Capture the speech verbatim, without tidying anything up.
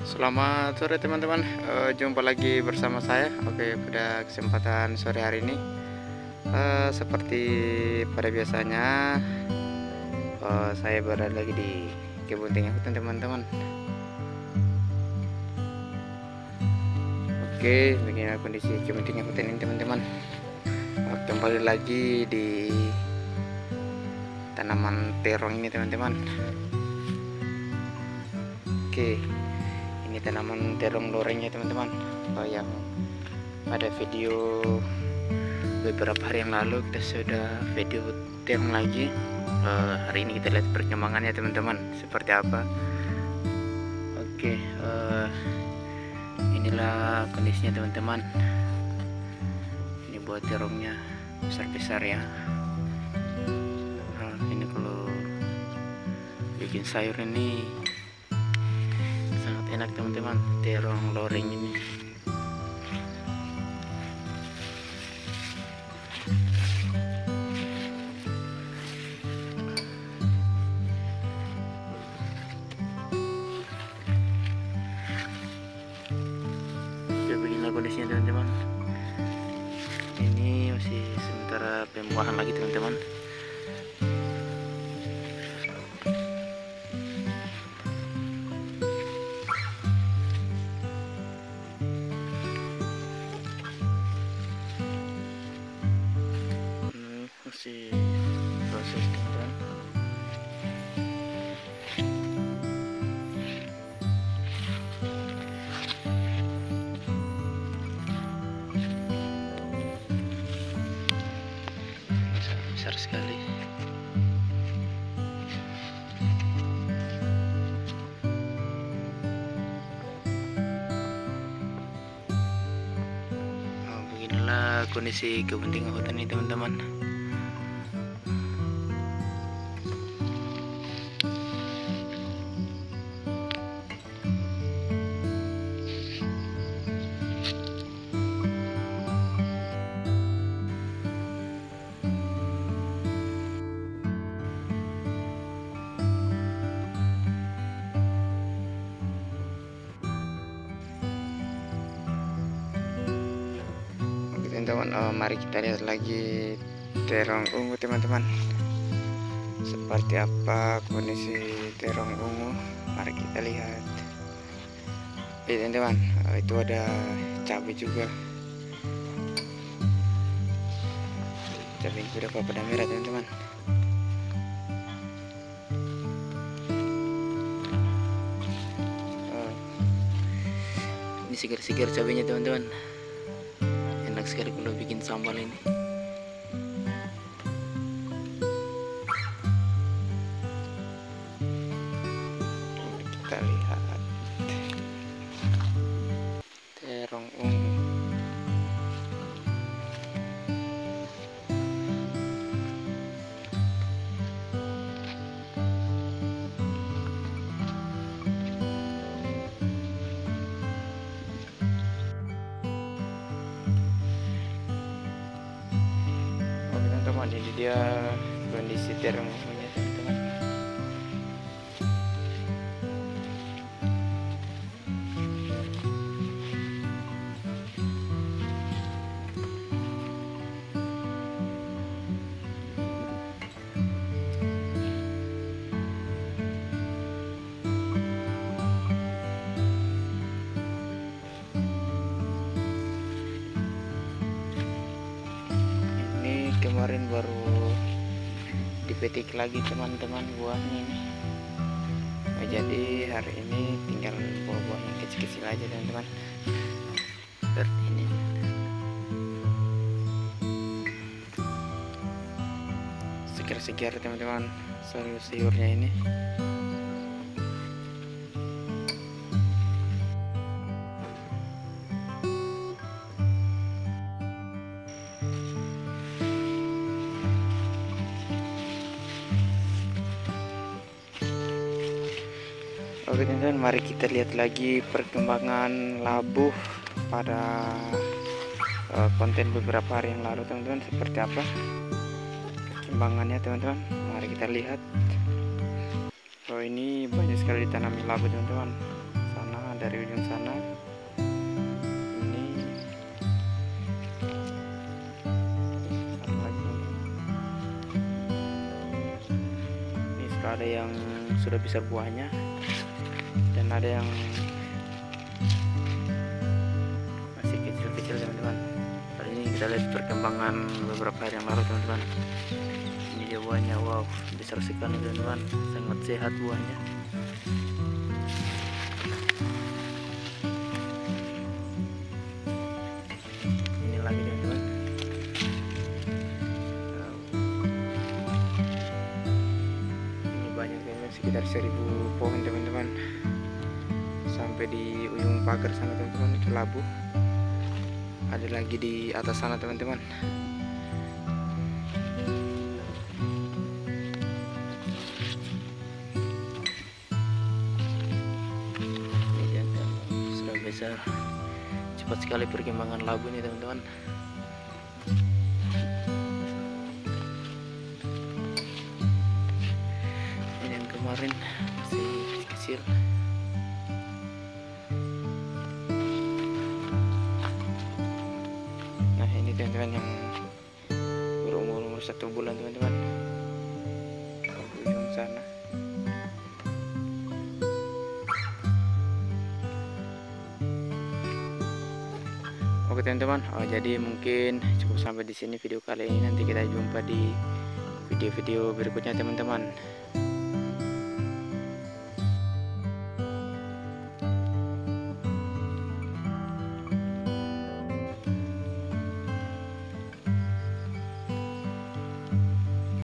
Selamat sore teman-teman. Eh, jumpa lagi bersama saya. Oke, pada kesempatan sore hari ini, eh, seperti pada biasanya, eh, saya berada lagi di kebun tengah hutan teman-teman. Oke, begini kondisi kebun tengah hutan ini teman-teman. Eh, kembali lagi di tanaman terong ini teman-teman. Oke, ini tanaman terong lorengnya teman-teman. Oh, yang pada video beberapa hari yang lalu kita sudah video terong lagi. Uh, hari ini kita lihat perkembangannya teman-teman seperti apa. Oke, uh, inilah kondisinya teman-teman. Ini buat terongnya besar-besar ya. Nah, ini kalau bikin sayur ini sangat enak teman-teman, terong loreng ini. Oke, beginilah kondisinya teman-teman. Ini masih sementara pembuahan lagi teman-teman. Masih proses teman-teman. Besar, besar sekali. Nah, beginilah kondisi kebun tengah hutan ini teman-teman. Teman-teman, uh, mari kita lihat lagi terong ungu teman-teman. Seperti apa kondisi terong ungu, mari kita lihat. Oke teman-teman, uh, itu ada cabai juga. Cabai ini sudah pada merah teman-teman. Uh, ini segar-segar cabainya teman-teman. Enak sekali kalau bikin sambal ini. Kita lihat terong ungu. Teman-teman, ini dia kondisi terong ungunya teman-teman. Kemarin baru dipetik lagi teman-teman buahnya ini. Nah, jadi hari ini tinggal buah-buah yang kecil-kecil aja teman-teman. Seperti ini. Segar-segar teman-teman sayur-sayurnya ini. Oke teman-teman, mari kita lihat lagi perkembangan labu pada uh, konten beberapa hari yang lalu teman-teman, seperti apa perkembangannya teman-teman. Mari kita lihat. Oh, ini banyak sekali ditanami labu teman-teman. Sana dari ujung sana. Ini satu lagi. Ini sudah ada yang sudah besar buahnya dan ada yang masih kecil-kecil teman-teman. Kali ini kita lihat perkembangan beberapa hari yang lalu teman-teman. Ini dia buahnya, wow besar sekali teman-teman, sangat sehat buahnya. Ini lagi teman-teman. Ini banyak teman-teman, sekitar seribu pohon teman-teman. Sampai di ujung pagar sana teman-teman, itu labu. Ada lagi di atas sana teman-teman. Ini jantan sudah besar. Cepat sekali perkembangan labu ini teman-teman. Ini yang kemarin masih kecil. Teman-teman yang berumur-umur satu bulan teman-teman, di ujung sana. Oke teman-teman, oh, jadi mungkin cukup sampai di sini video kali ini. Nanti kita jumpa di video-video berikutnya teman-teman.